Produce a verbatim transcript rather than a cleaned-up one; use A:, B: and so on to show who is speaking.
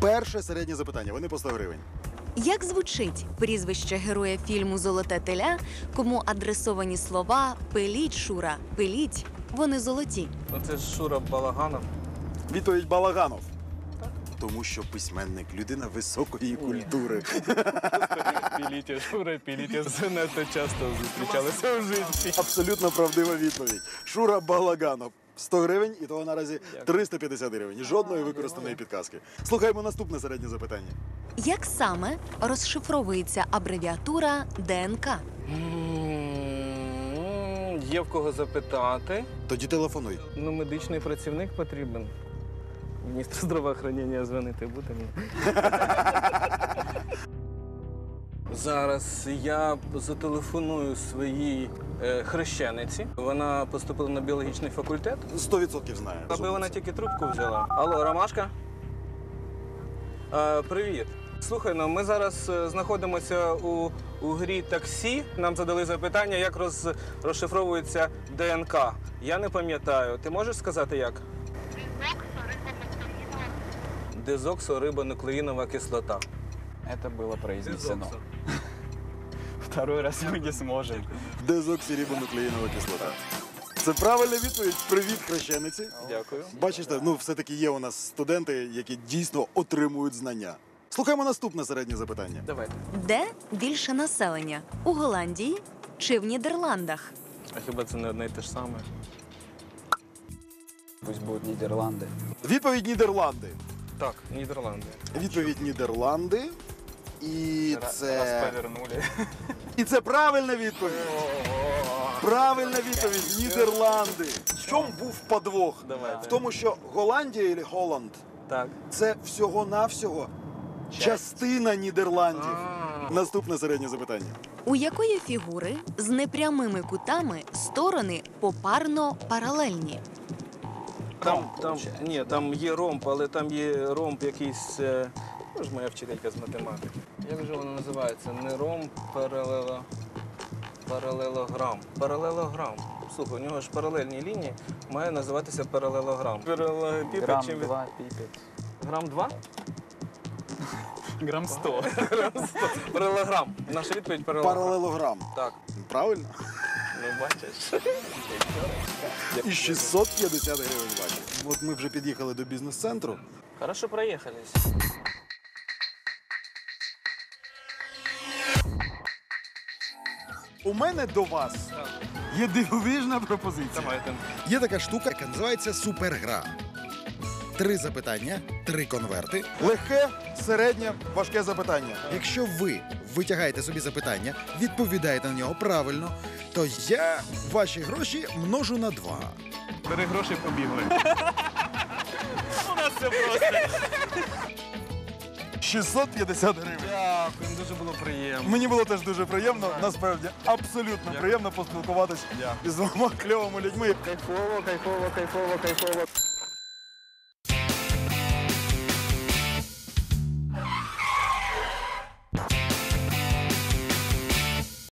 A: Перше середнє запитання. Вони по сто гривень.
B: Як звучить прізвище героя фільму «Золоте теля», кому адресовані слова «Пиліть, Шура, пиліть, вони золоті»?
C: Ну це ж Шура Балаганов.
A: Відповідь Балаганов. Тому що письменник – людина високої культури.
C: Піліть, Шура, піліть. Це надто часто зустрічалися в житті.
A: Абсолютно правдива відповідь. Шура Балаганов. сто гривень, і того наразі триста п'ятдесят гривень. Жодної використаної підказки. Слухаємо наступне середнє запитання.
B: Як саме розшифровується абревіатура ДНК?
C: М, Є в кого запитати.
A: Тоді телефонуй.
C: Ну, медичний працівник потрібен. Міністр здравоохранення дзвонити буде мені. Зараз я зателефоную своїй е, хрещениці. Вона поступила на біологічний факультет.
A: Сто відсотків знає.
C: Аби вона тільки трубку взяла. Алло, Ромашка? Е, привіт. Слухай, ну ми зараз е, знаходимося у, у грі таксі. Нам задали запитання, як роз, розшифровується ДНК. Я не пам'ятаю. Ти можеш сказати як? Дезоксорибонуклеинова кислота.
D: Это было произнесено. Второй раз мы не сможем.
A: Дезоксирибонуклеїнова кислота. Це правильна відповідь. Привіт, хрещениці.
C: Дякую.
A: Бачите, ну все-таки є у нас студенти, які дійсно отримують знання. Слухаємо наступне середнє запитання.
C: Давайте.
B: Де більше населення? У Голландії чи в Нідерландах?
C: А хіба це не одне й те ж саме?
D: Пусть будут Нидерланды.
A: Відповідь Нідерланди.
C: Так, Нідерланди.
A: Відповідь Нідерланди. І це...
D: Раз повернули.
A: І це правильна відповідь. Правильна відповідь – Нідерланди. В чому був подвох?
C: Давайте.
A: В тому, що Голландія або Голланд
C: Так.
A: – це всього-навсього частина Нідерландів.
C: А.
A: Наступне середнє запитання.
B: У якої фігури з непрямими кутами сторони попарно паралельні?
C: Там, там, ні, там є ромб, але там є ромб якийсь, е, ну ж моя вчителька з математики. Як же воно називається? Не ромб, паралело, паралелограм. Паралелограм. Слухай, у нього ж паралельні лінії, має називатися паралелограм. Паралелепіпед
D: Грамм
C: чи-
D: два пипет.
C: Грам два?
D: Грамм сто.
C: Паралелограм. Наша відповідь паралелограм.
A: Паралелограм.
C: Так.
A: Правильно?
C: Ну, бачиш.
A: І шістсот п'ятдесят гривень бачу. От ми вже під'їхали до бізнес-центру.
C: Хорошо проїхались.
A: У мене до вас є дивовижна пропозиція.
C: Давайте.
A: Є така штука, яка називається супергра. Три запитання, три конверти. Легке, середнє, важке запитання. Якщо ви витягаєте собі запитання, відповідаєте на нього правильно, то я ваші гроші множу на два.
C: Бери гроші, побігли. У нас все просто.
A: шістсот п'ятдесят гривень.
C: Дякую, дуже було приємно.
A: Мені було теж дуже приємно, насправді абсолютно приємно поспілкуватися із двома кльовими людьми.
C: Кайфово, кайфово, кайфово, кайфово.